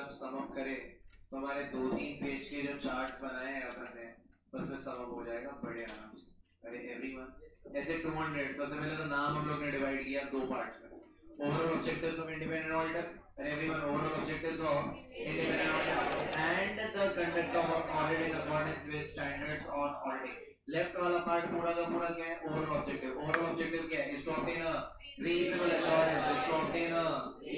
आप sum up करें तो हमारे 2-3 पेज के जो चार्ट्स बनाए हैं अपन ने बस में सम अप हो जाएगा बड़े आराम से। अरे एवरीवन ऐसे 200 सबसे पहले तो नाम हम लोग ने डिवाइड किया 2 पार्ट्स में। Overall objectives of independent auditor, अरे everyone overall objectives of independent auditor and the conduct of audit in accordance with standards on auditing. Left वाला पार्ट पूरा का पूरा क्या है? Overall objective. ओवरऑल ऑब्जेक्टिव क्या है? Is to obtain a reasonable assurance, is to obtain a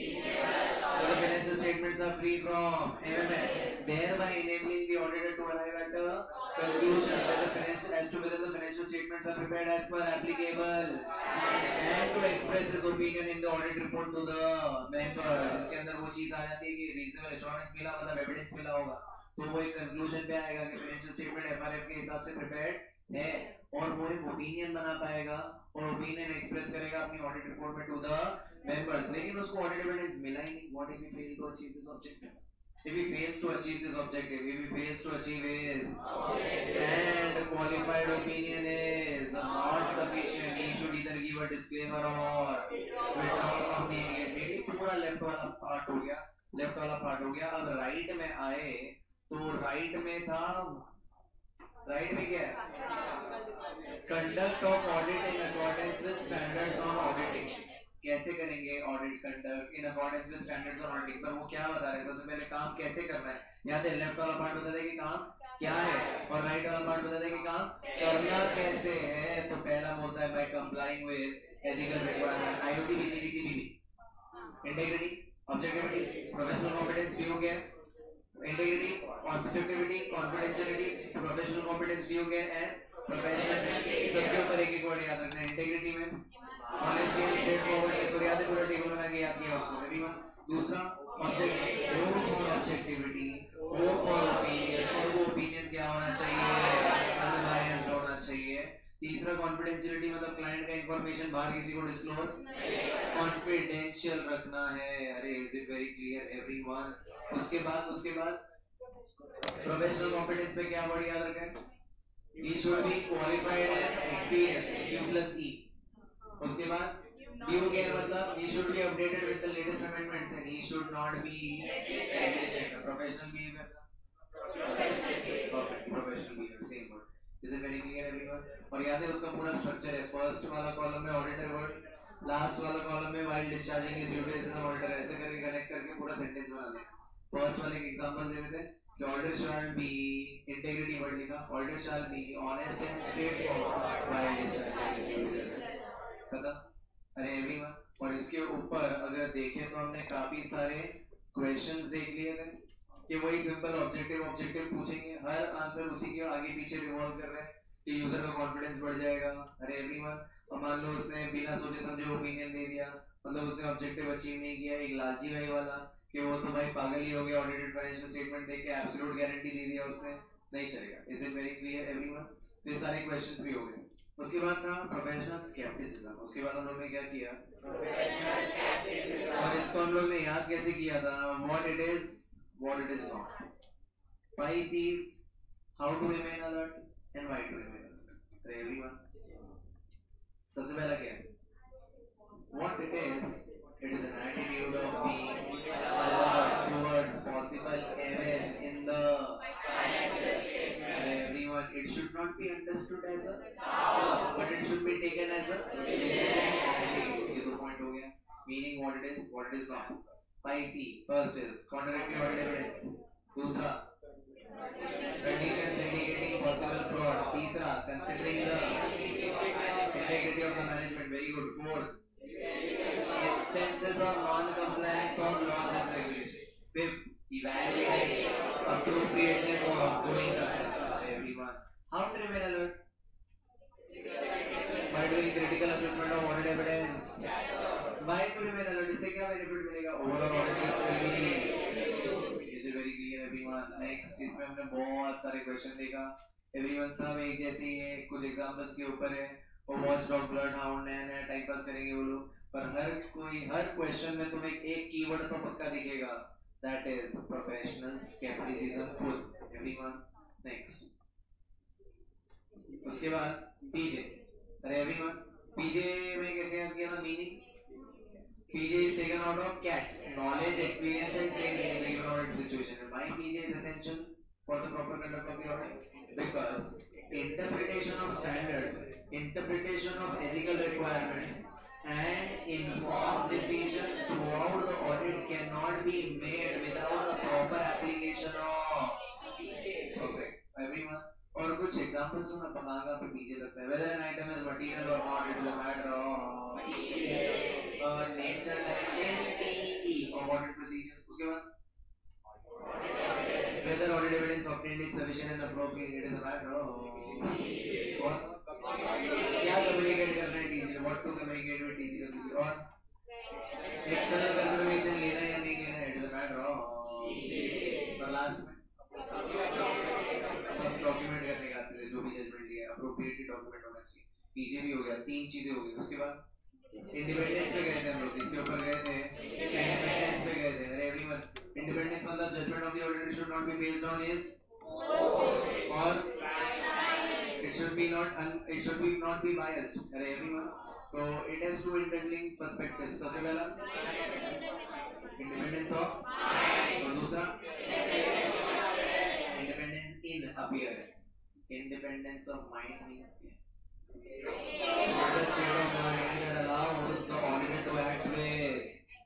so the financial statements are free from MML, thereby enabling the auditor to arrive at a conclusion that the financial as to whether the financial statements are prepared as per applicable and to express his opinion in the audit report to the member। इसके अंदर वो चीज आ जाती है कि reasonable assurance मिला मतलब evidence मिला होगा तो वो एक conclusion पे आएगा कि financial statement FRF के हिसाब से prepared है और वो एक ओपिनियन बना पाएगा और ओपिनियन एक्सप्रेस करेगा अपनी ऑडिट रिपोर्ट में टू द मेंबर्स। लेकिन उसको ऑडिट एविडेंस मिला ही नहीं। What if he fail to achieve this objective? if he fails to achieve this objective, if he fails to achieve his and qualified opinion is not sufficient, he should either give a disclaimer or withdraw from the engagement। पूरा left वाला part हो गया, left वाला part हो गया। अब right में आए तो राइट में था, राइट में क्या है? Conduct of audit in accordance with standards on auditing. कैसे करेंगे audit conduct in accordance with standards on auditing? पर वो क्या बता रहे हैं? सबसे पहले काम कैसे करना है। याद है लेफ्ट वाला पार्ट बता दे कि काम क्या है और राइट वाला पार्ट बता दे कि काम करना कैसे है। तो पहला बोलता है by complying with ethical requirement, IOC, BCDC, BB, integrity, objectivity, professional competence, view क्या है? integrity, objectivity, confidentiality, professional competence, due care and professional। सबके ऊपर एक एक वर्ड याद रखना है। इंटीग्रिटी में ऑनेस्टी एंड स्ट्रेट फॉरवर्ड, तो याद है पूरा टेबल बना के याद किया उसको एवरीवन। दूसरा objective, O for objectivity, O for opinion, और वो ओपिनियन क्या होना चाहिए? अनबायस्ड होना चाहिए। तीसरा कॉन्फिडेंशियलिटी मतलब क्लाइंट का इंफॉर्मेशन बाहर किसी को डिस्क्लोज कॉन्फिडेंशियल रखना है। अरे is it very clear everyone? उसके बाद प्रोफेशनल कॉम्पिटेंस पे क्या वर्ड याद रखें? he should be qualified and experienced, Q plus E। उसके बाद ड्यू केयर मतलब he should be updated with the latest amendment and he should not be professional behavior, professional behavior same word। Is it very clear everyone? और याद है उसका पूरा structure है। First वाला कॉलम में ऑडिटर वर्ड, लास्ट वाला कॉलम में while discharging his duties as an auditor, ऐसे करके कनेक्ट करके पूरा सेंटेंस बना देना। फर्स्ट वाले एक एग्जांपल दे देते हैं कि auditor shall be, integrity word लिखा, auditor shall be honest and straightforward while discharging. खत्म। अरे एवरीवन, और इसके ऊपर अगर देखें तो हमने काफी सारे क्वेश्चंस देख लिए थे कि वही सिंपल ऑब्जेक्टिव पूछेंगे, हर आंसर उसी के आगे पीछे रिवॉल्व कर रहे हैं कि यूजर का कॉन्फिडेंस बढ़ जाएगा। अरे एवरीवन, और मान लो उसने बिना सोचे समझे ओपिनियन दे दिया, मतलब उसने ऑब्जेक्टिव अचीव नहीं किया। एक लालची भाई वाला कि वो तो भाई पागल ही हो गया, ऑडिटेड फाइनेंशियल स्टेटमेंट देख के एब्सोल्यूट गारंटी दे दिया उसने, नहीं चलेगा। Is it very clear everyone? तो ये सारे क्वेश्चंस भी हो गए। उसके बाद था प्रोफेशनल स्केप्टिसिज्म। उसके बाद हम लोग ने क्या किया? और इसको हम लोग ने याद कैसे किया था? What it is, what it is not, 5 C's, how to remain alert and why to remain alert. तो एवरीवन, सबसे पहला क्या है? What it is an attitude of being alert towards possible errors in the financial statement। Everyone, it should not be understood as a but it should be taken as a ये दो point हो गया। Meaning what it is not। 5C, first is contradictory audit evidence, दूसरा conditions indicating possible fraud, तीसरा considering the integrity of the management, very good। Fourth, instances of non-compliance of laws and regulations। Fifth, evaluate appropriateness of ongoing concerns। Everyone, how to remain alert? By doing critical assessment of audit evidence। Why to remain alert? इससे क्या benefit मिलेगा? Overall audit risk will be। Is it very clear everyone? Next, इसमें हमने बहुत सारे question देखा। Everyone, सब एक जैसे ही है, कुछ एग्जाम्पल्स के ऊपर है। और वॉच डॉग, ब्लड हाउंड, नया टाइम पास करेंगे वो लोग, पर हर क्वेश्चन में तुम्हें एक कीवर्ड तो पक्का दिखेगा, that is professional scepticism full. Everyone, next. उसके बाद पीजे। अरे एवरीवन, पीजे में कैसे याद किया था? Meaning PJ is taken out of CAT. Knowledge, experience, and training in the given audit situation. Why PJ is essential for the proper conduct of the audit? Because interpretation of standards, interpretation of ethical requirements, and informed decisions throughout the audit cannot be made without the proper application of perfect. Everyone. और कुछ examples जो ना पकांगा पे पीछे लगता है. Whether an item is material or not, it is a matter of nature like NTE of audit procedures. उसके बाद whether audit evidence obtained is sufficient and appropriate, it is a matter of what क्या communicate करना है TC, what to communicate with TC और external confirmation लेना या नहीं लेना, it is a matter of और last में सब डॉक्यूमेंट करने का आते थे जो भी जजमेंट लिया अप्रोप्रिएट डॉक्यूमेंट होना चाहिए. पीजे भी हो गया, तीन चीजें हो गई. उसके बाद इंडिपेंडेंस पे गए थे हम लोग. इसके ऊपर गए थे इंडिपेंडेंस पे गए थे. अरे एवरीवन, इंडिपेंडेंस मतलब judgement of the auditor should not be based on his और it should be not be biased. अरे एवरीवन, तो it has two interlinked perspectives. सबसे पहला इंडिपेंडेंस ऑफ और दूसरा independent in appearance. Independence of mind means the state of mind that allows the auditor to act with.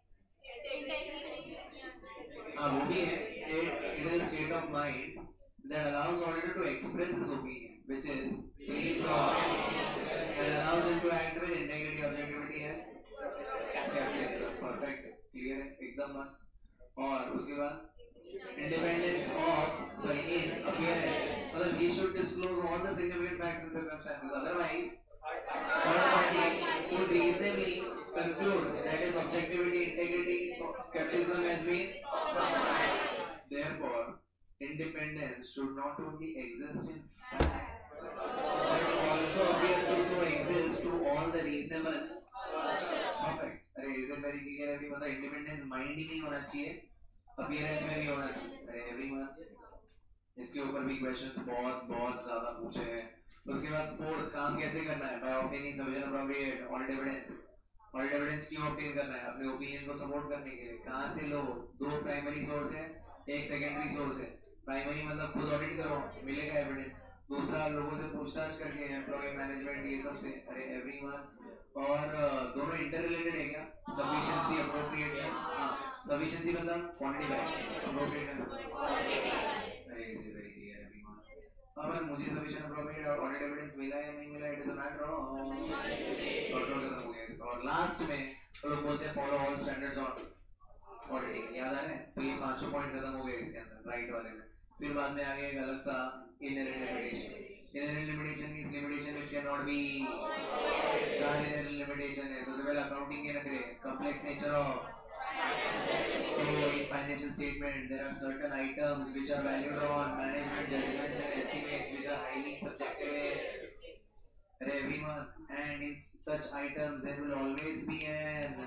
वो भी है. It is a state of mind that allows auditor to express his opinion, which is free from, and allows him to act with integrity, objectivity and skepticism. Perfect, clear है एकदम मस्त. और उसके बाद independence of in appearance, मतलब he should disclose all the significant facts and circumstances. Otherwise, third party would reasonably conclude that his objectivity, integrity, skepticism has been compromised. Therefore, independence should not only exist in facts, but also appear to so exist to all the reasonable. Perfect. अरे is it very clear everyone? मतलब independence mind ही नहीं होना चाहिए, appearance में भी होना चाहिए. अरे एवरीवन, इसके ऊपर भी क्वेश्चंस बहुत ज्यादा पूछे हैं. उसके बाद फोर्थ, काम कैसे करना है? By obtaining sufficient appropriate audit evidence. Audit evidence क्यों ऑब्टेन करना है? अपने ओपिनियन को सपोर्ट करने के लिए. कहाँ से लो? दो प्राइमरी सोर्स है, एक सेकेंडरी सोर्स है. प्राइमरी मतलब खुद ऑडिट करो, मिलेगा एविडेंस. दूसरा लोगों से पूछताछ करके, एम्प्लॉय मैनेजमेंट ये सब से. अरे एवरीवन, और दोनों इंटर रिलेटेड है क्या? Sufficiency appropriateness. हाँ, सफिशिएंसी मतलब क्वांटिटी बाय अप्रोप्रिएटनेस. अरे इज वेरी क्लियर एवरीवन. अब मुझे सफिशिएंट अप्रोप्रिएट और ऑडिट एविडेंस मिला या नहीं मिला, it is a matter of short खत्म हो गया इसका. और लास्ट में तो लोग बोलते हैं follow all standards on auditing. याद आ रहा है? तो ये पांचों पॉइंट खत्म हो गए इसके अंदर राइट वाले में. फिर बाद में आ गया एक अलग सा inherent limitation. Inherent limitation means limitation which cannot be. चार inherent limitation है. सबसे पहले accounting के नखरे, complex nature of. So in financial statement there are certain items which are valued on management judgments and estimates which are highly subjective. Everyone, and in such items there will always be an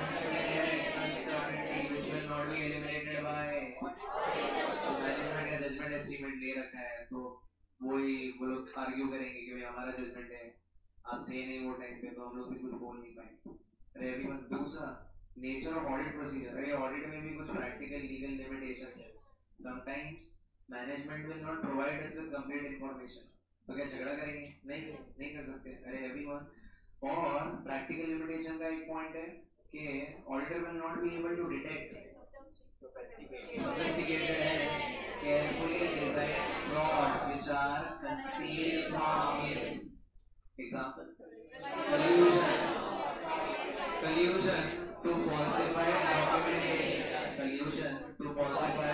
uncertainty which will not be eliminated by management या judgment estimate ले रखा है. तो वही वो लोग argue करेंगे कि भाई हमारा जजमेंट है, आप थे नहीं वो टाइम पे, तो हम लोग भी कुछ बोल नहीं पाएंगे. अरे अभी मत. दूसरा, नेचर ऑफ ऑडिट प्रोसीजर. अरे ऑडिट में भी कुछ प्रैक्टिकल लीगल लिमिटेशंस है. Sometimes management will not provide us with complete information. तो क्या झगड़ा करेंगे? नहीं कर सकते. अरे एवरीवन, और प्रैक्टिकल लिमिटेशन का एक पॉइंट है कि auditor will not be able to detect sophisticated and carefully designed frauds which are concealed from him. Example: collusion to falsify documentation. Collusion to falsify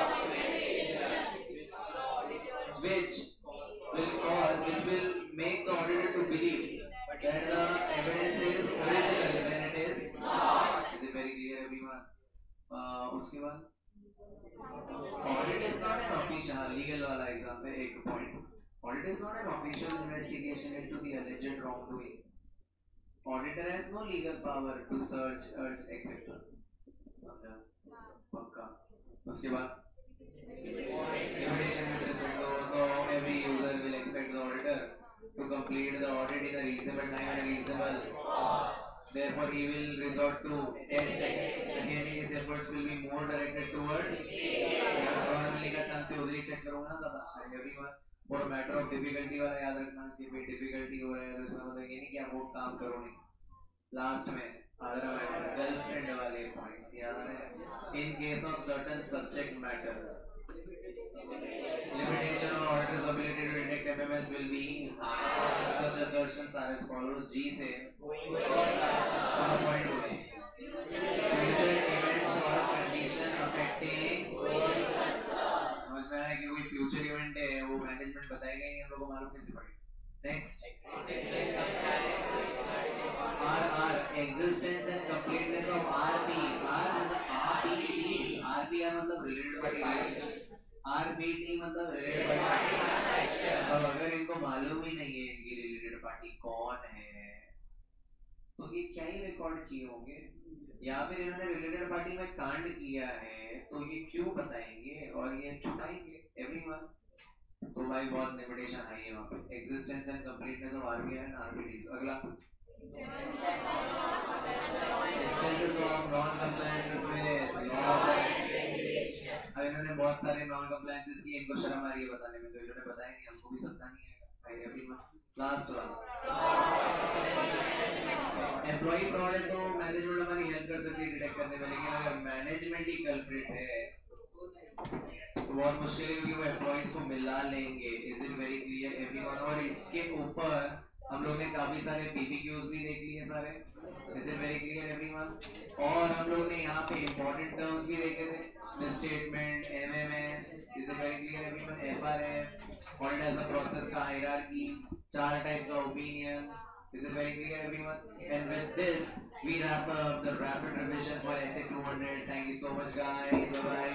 which will make the auditor to believe that the evidence is original when it is not. Is it very clear everyone? उसके बाद audit is not an official legal वाला example. एक point, audit is not an official investigation into the alleged wrongdoing. Auditor has no legal power to search अर्ज etcetera. समझा? पक्का. उसके बाद limitation with respect to every user will expect the auditor to complete the audit in a reasonable time and reasonable cost. Therefore, he will resort to test checks. Again, his efforts will be more directed towards probability का chance से उधर ही check करूँगा ना ज़्यादा. Everyone for a matter of difficulty वाला याद रखना कि भाई difficulty हो रहा है तो इसका मतलब ये नहीं कि आप वो काम करो नहीं. Last में other matter girlfriend वाले points याद आ रहे हैं. In case of certain subject matter, limitation of auditor's ability to detect FMS will be such assertions are as follows. G से point हो गए. Future events or condition affecting समझ में आया कि कोई future event है वो management बताएगा ही हम लोग को मालूम कैसे पड़ेगा. Next. R existence and completeness of RP. R मतलब RPT. RP मतलब related party relationship. RPT मतलब related party. अब अगर इनको मालूम ही नहीं है इनकी related party कौन है तो ये क्या ही रिकॉर्ड किए होंगे या फिर इन्होंने related party में कांड किया है तो ये क्यों बताएंगे और ये छुपाएंगे everyone. तो भाई बहुत लिमिटेशन आई है वहाँ पे. Existence and completeness of RPI and RPTs. अगला instances of non-compliances में अब इन्होंने बहुत सारे non-compliances की इनको शर्म आ रही है बताने में तो इन्होंने बताया नहीं हमको भी सत्ता नहीं आएगा. everyone. Last one. Employee fraud है तो मैनेजमेंट हमारी हेल्प कर सकती है डिटेक्ट करने में लेकिन अगर मैनेजमेंट ही कल्प्रिट है तो बहुत मुश्किल है क्योंकि वो एम्प्लॉइज को मिला लेंगे. Is it very clear everyone. और इसके ऊपर हम लोग ने काफी सारे पीपीक्यूज भी देख लिए सारे. Is it very clear everyone. और हम लोग ने यहाँ पे इंपॉर्टेंट टर्म्स भी देखे थे. Misstatement, MMS. Is it very clear everyone. FRF, audit as a process का हायरार्की, 4 टाइप का opinion. Is it very clear everyone? And with this, we wrap up the rapid revision for SA 200. Thank you so much guys. Bye bye.